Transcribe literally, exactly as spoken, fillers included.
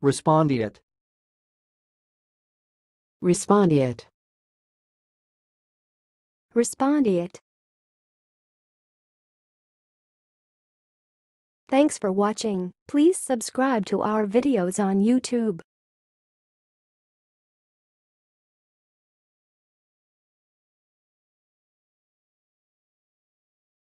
respondeat, respondeat, respondeat. Thanks for watching. Please subscribe to our videos on YouTube.